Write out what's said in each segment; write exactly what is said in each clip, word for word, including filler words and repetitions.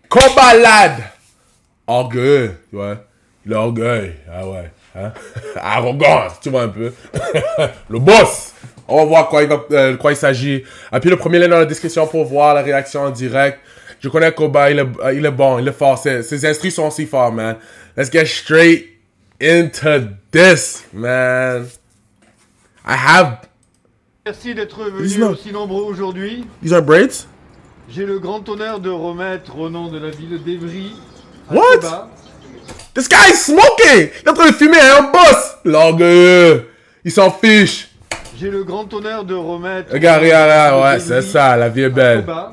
Combat lad. Orgueil, tu vois. L'orgueil, ah ouais. Hein? Arrogance, tu vois un peu. Le boss. On va voir quoi il, va, euh, quoi il s'agit. Appuie le premier lien dans la description pour voir la réaction en direct. Je connais Koba, il est, il est bon, il est fort. Ses, ses instrus sont aussi forts, man. Let's get straight into this, man. I have... Merci d'être venus aussi nombreux aujourd'hui. These are braids? J'ai le grand honneur de remettre au nom de la ville d'Evry. What? Koba. This guy is smoking! Il est en train de fumer, un boss! L'orgueilleux! Il s'en fiche! J'ai le grand honneur de remettre... Regarde, regarde, regarde, ouais, c'est ça, la vie est belle. Koba,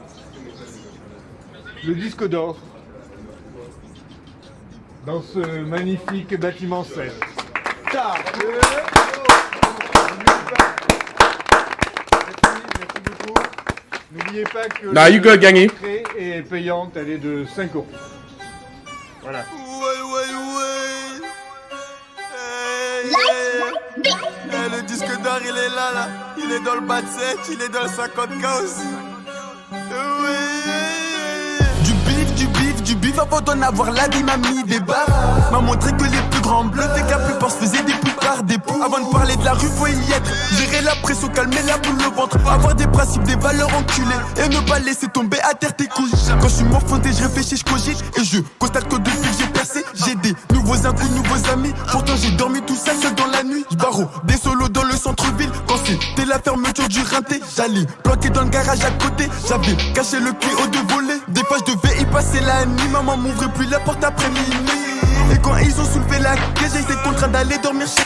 le disque d'or. Dans ce magnifique bâtiment sept. Ça, euh... N'oubliez pas que nah, you good, Gangi. l'entrée est payante, elle est de cinq euros. Voilà. Ouais, ouais, ouais. Hey, yeah. Hey, le disque d'or, il est là, là. Il est dans le bas de set, il est dans le cinquante K aussi. Ouais. Du bif, du bif, du bif avant d'en avoir la vie m'a mis des barres. M'a montré que les plus grands bleus, dès que la plupart se faisaient des poupards, des poux. Avant de parler de la rue, faut y être. Gérer la pression, calmer la boule au ventre. Avoir des principes, des valeurs enculées. Et ne pas laisser tomber à terre tes couilles. Quand je suis morfondé, je réfléchis, je cogite. Et je constate que depuis que j'ai percé, j'ai des nouveaux inconnus, nouveaux amis. Pourtant j'ai dormi tout seul, seul dans la nuit. J'barreau des solos dans le centre-ville. Quand c'était la fermeture du rinté, j'allais planquer dans le garage à côté. J'avais caché le pied au deux volets. Des fois je devais y passer la nuit. Maman m'ouvrait plus la porte après minuit. Et quand ils ont soulevé la clé, j'ai été contraint d'aller dormir chez...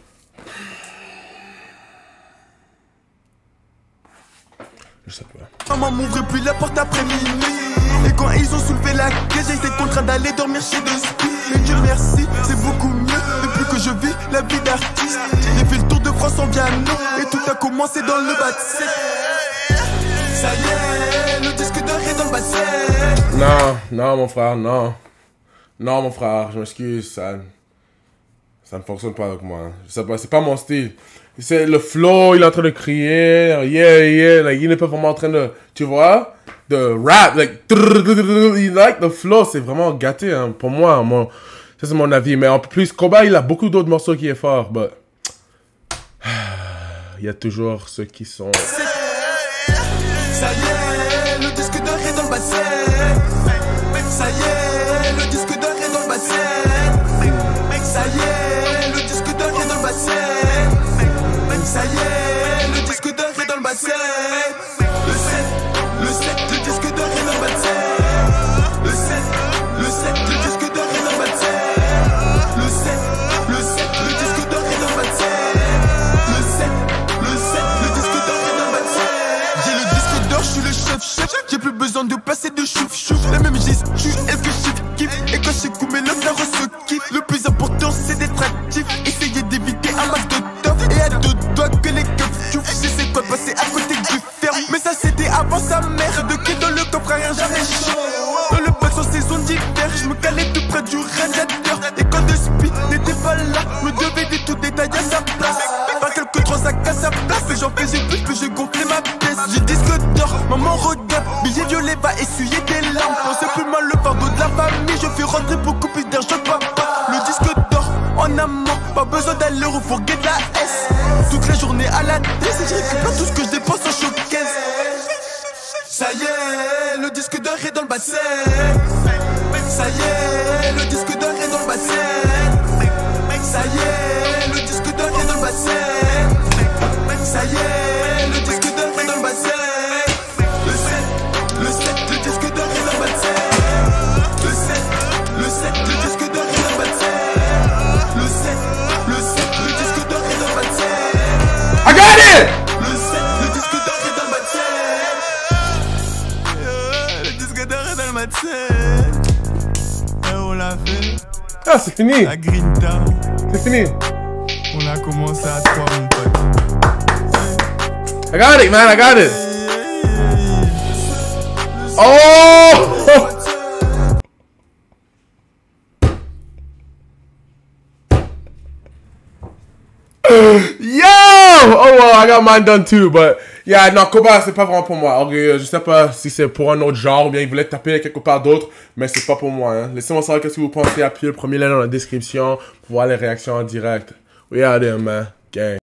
Je sais pas. Maman m'ouvrait plus la porte après minuit. Et quand ils ont soulevé la clé, j'ai été contraint d'aller dormir chez deux skis. Mais Dieu merci, c'est beaucoup mieux. Depuis que je vis la vie d'artiste, j'ai fait le tour de France en piano. Et tout a commencé dans le bas de set. Ça y est, le disque d'or est dans le bas de set. Non, non, mon frère, non. Non, mon frère, je m'excuse, ça... Ça ne fonctionne pas avec moi. C'est pas, c'est pas mon style. C'est le flow, il est en train de crier, yeah, yeah, like, il n'est pas vraiment en train de, tu vois, de rap, like, il like the flow, c'est vraiment gâté, hein, pour moi, mon, ça c'est mon avis. Mais en plus, Koba, il a beaucoup d'autres morceaux qui est fort, but, il y a toujours ceux qui sont... Ça y est, le disque d'or est dans le bas de set. Ça y est, le disque d'or est dans le bas de set. Ça y est, le disque d'or est dans le bas de set. Ça y est, le disque d'or est dans le bas de set. Le sept, le sept, le disque d'or est dans le bas de set. Le sept, le sept, le disque d'or est dans le bas de set. Le sept, le sept, le disque d'or est dans le bas de set. Le sept, le sept, le disque d'or est dans le bas de set. J'ai le disque d'or, je suis le chef, chef. J'ai plus besoin de passer de chouf, chouf. La même gestuelle que je kiffe. Et quand j'ai coupé le frère, on se kiffe. Le plus important, c'est d'être actif. Essayez d'éviter un max de top. Et à deux doigts que les keufs chouf. J'essaie pas de passer à côté du ferme. Mais ça, c'était avant sa mère. De qui dans le coffre, rien jamais chaud. Dans le bac, sans saison d'hiver, je me calais tout près du radiateur. Et quand le speed n'était pas là, me devais des tout détails à sa place. Pas quelques transacts à sa place. Mais j'en faisais plus, plus je gonflais ma pièce. J'ai disque d'or, maman regarde. Billet violet va essuyer des larmes. Quand c'est plus mal le fardeau de la famille, je fais rentrer beaucoup plus d'argent que papa. Le disque d'or en amont, pas besoin d'aller au four de la S. Toute la journée à la tête, et je récupère tout ce que je dépense en showcase. Ça y est, le disque d'or est dans le bas de set. Ça y est, le disque d'or est dans le bas de set. Ça y est, le disque d'or est dans le bas de set. Ça y est, le disque d'or est dans le bas de set. Le sept, le sept, le disque d'or est dans le bas de set. Le sept, le sept, le disque d'or est dans le bas de set. Le sept, le sept, le disque d'or est dans le bas de set. I got it! Le sept, le disque d'or est dans le bas de set. Yeah, le disque d'or est dans le bas de set. Et on l'a fait. Ah, c'est fini! La grinta. C'est fini! On a commencé à trois, mon pote. I got it, man, I got it! Oh! Yo! Oh, well, I got mine done too, but Yeah, non, combat, c'est pas vraiment pour moi. Ok, je sais pas si c'est pour un autre genre ou bien ils voulaient taper quelque part d'autre, mais c'est pas pour moi. Hein. Laissez-moi savoir qu'est-ce que vous pensez. Appuyez le premier lien dans la description pour voir les réactions en direct. We out there, man. Gang.